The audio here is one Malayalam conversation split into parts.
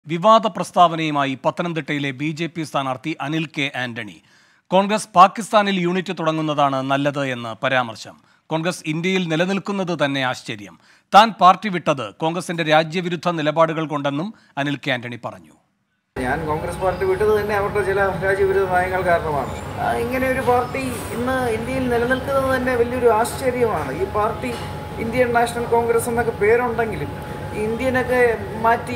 വിവാദ പ്രസ്താവനയുമായി പത്തനംതിട്ടയിലെ ബി.ജെ.പി. സ്ഥാനാർത്ഥി അനിൽ കെ ആന്റണി. കോൺഗ്രസ് പാകിസ്ഥാനിൽ യൂണിറ്റ് തുടങ്ങുന്നതാണ് നല്ലത് എന്ന് പരാമർശം. കോൺഗ്രസ് ഇന്ത്യയിൽ നിലനിൽക്കുന്നത് തന്നെ ആശ്ചര്യം. താൻ പാർട്ടി വിട്ടത് കോൺഗ്രസിന്റെ രാജ്യവിരുദ്ധ നിലപാടുകൾ കൊണ്ടെന്നും അനിൽ കെ ആന്റണി പറഞ്ഞു. ഞാൻ കോൺഗ്രസ് പാർട്ടി വിട്ടത് തന്നെ അവരുടെ ചില രാജ്യവിരുദ്ധ നയങ്ങൾ കാരണമാണ്. ഇങ്ങനെ ഒരു പാർട്ടി ഇന്ന് ഇന്ത്യയിൽ നിലനിൽക്കുന്നത് തന്നെ വലിയൊരു ആശ്ചര്യമാണ്. ഈ പാർട്ടി ഇന്ത്യൻ നാഷണൽ കോൺഗ്രസ് എന്നൊക്കെ പേരുണ്ടെങ്കിലും ഇന്ത്യനൊക്കെ മാറ്റി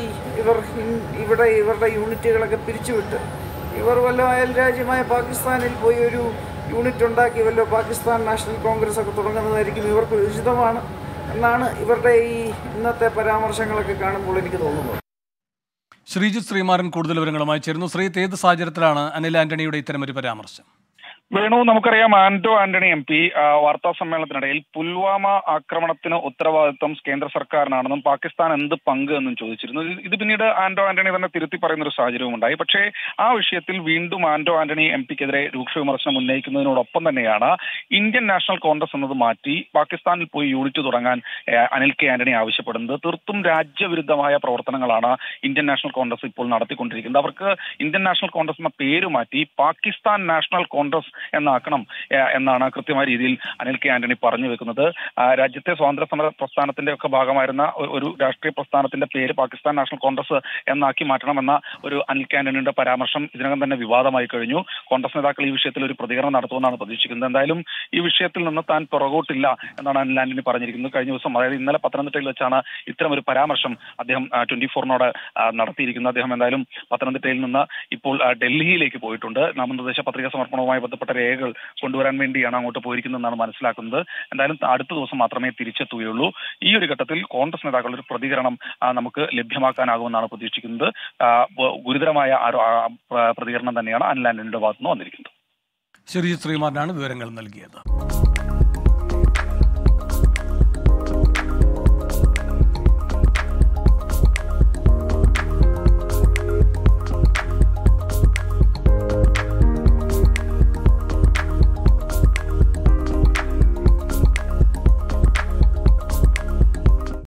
ഇവരുടെ യൂണിറ്റുകളൊക്കെ പിരിച്ചുവിട്ട് ഇവർ വല്ല അയൽ രാജ്യമായ പാകിസ്ഥാനിൽ പോയി ഒരു യൂണിറ്റ് ഉണ്ടാക്കി വല്ല പാകിസ്ഥാൻ നാഷണൽ കോൺഗ്രസ് ഒക്കെ തുടങ്ങുന്നതായിരിക്കും ഇവർക്ക് ഉചിതമാണ് എന്നാണ് ഇവരുടെ ഈ ഇന്നത്തെ പരാമർശങ്ങളൊക്കെ കാണുമ്പോൾ എനിക്ക് തോന്നുന്നത്. ശ്രീജിത്ത് ശ്രീമാരൻ കൂടുതൽ വിവരങ്ങളുമായി ചേരുന്നു. ശ്രീജിത്ത്, ഏത് സാഹചര്യത്തിലാണ് അനിൽ ആന്റണിയുടെ ഇത്തരമൊരു പരാമർശം? വേണു, നമുക്കറിയാം ആന്റോ ആന്റണി എം പി വാർത്താ സമ്മേളനത്തിനിടയിൽ പുൽവാമ ആക്രമണത്തിന് ഉത്തരവാദിത്വം കേന്ദ്ര സർക്കാരിനാണെന്നും പാകിസ്ഥാൻ എന്ത് പങ്ക് എന്നും ചോദിച്ചിരുന്നു. ഇത് പിന്നീട് ആന്റോ ആന്റണി തന്നെ തിരുത്തി പറയുന്ന ഒരു സാഹചര്യവും ഉണ്ടായി. പക്ഷേ ആ വിഷയത്തിൽ വീണ്ടും ആന്റോ ആന്റണി എം പിക്കെതിരെ രൂക്ഷ വിമർശനം ഉന്നയിക്കുന്നതിനോടൊപ്പം തന്നെയാണ് ഇന്ത്യൻ നാഷണൽ കോൺഗ്രസ് എന്നത് മാറ്റി പാകിസ്ഥാനിൽ പോയി യൂണിറ്റ് തുടങ്ങാൻ അനിൽ കെ ആന്റണി ആവശ്യപ്പെടുന്നത്. തീർത്തും രാജ്യവിരുദ്ധമായ പ്രവർത്തനങ്ങളാണ് ഇന്ത്യൻ നാഷണൽ കോൺഗ്രസ് ഇപ്പോൾ നടത്തിക്കൊണ്ടിരിക്കുന്നത്. അവർക്ക് ഇന്ത്യൻ നാഷണൽ കോൺഗ്രസ് എന്ന പേര് മാറ്റി പാകിസ്ഥാൻ നാഷണൽ കോൺഗ്രസ് എന്നാക്കണം എന്നാണ് കൃത്യമായ രീതിയിൽ അനിൽ കെ ആന്റണി പറഞ്ഞു വെക്കുന്നത്. രാജ്യത്തെ സ്വാതന്ത്ര്യ സമര പ്രസ്ഥാനത്തിന്റെ ഒക്കെ ഭാഗമായിരുന്ന ഒരു രാഷ്ട്രീയ പ്രസ്ഥാനത്തിന്റെ പേര് പാകിസ്ഥാൻ നാഷണൽ കോൺഗ്രസ് എന്നാക്കി മാറ്റണമെന്ന ഒരു അനിൽ കെ ആന്റണിയുടെ പരാമർശം ഇതിനകം തന്നെ വിവാദമായി കഴിഞ്ഞു. കോൺഗ്രസ് നേതാക്കൾ ഈ വിഷയത്തിൽ ഒരു പ്രതികരണം നടത്തുമെന്നാണ് പ്രതീക്ഷിക്കുന്നത്. എന്തായാലും ഈ വിഷയത്തിൽ നിന്ന് താൻ പുറകോട്ടില്ല എന്നാണ് അനിൽ ആന്റണി പറഞ്ഞിരിക്കുന്നത്. കഴിഞ്ഞ ദിവസം, അതായത് ഇന്നലെ പത്തനംതിട്ടയിൽ വെച്ചാണ് ഇത്തരം ഒരു പരാമർശം അദ്ദേഹം 24-നോട് നടത്തിയിരിക്കുന്നത്. അദ്ദേഹം എന്തായാലും പത്തനംതിട്ടയിൽ നിന്ന് ഇപ്പോൾ ഡൽഹിയിലേക്ക് പോയിട്ടുണ്ട്. നാമനിർദ്ദേശ പത്രിക സമർപ്പണവുമായി ബന്ധപ്പെട്ട രേഖകൾ കൊണ്ടുവരാൻ വേണ്ടിയാണ് അങ്ങോട്ട് പോയിരിക്കുന്നതെന്നാണ് മനസ്സിലാക്കുന്നത്. എന്തായാലും അടുത്ത ദിവസം മാത്രമേ തിരിച്ചെത്തുകയുള്ളൂ. ഈ ഒരു ഘട്ടത്തിൽ കോൺഗ്രസ് നേതാക്കളുടെ ഒരു പ്രതികരണം നമുക്ക് ലഭ്യമാക്കാനാകുമെന്നാണ് പ്രതീക്ഷിക്കുന്നത്. ഗുരുതരമായ പ്രതികരണം തന്നെയാണ് അനിൽ ആന്റണിയുടെ ഭാഗത്തുനിന്ന് വന്നിരിക്കുന്നത്. ശ്രീജിത്ത് ശ്രീമാരനാണ് വിവരങ്ങൾ നൽകിയത്.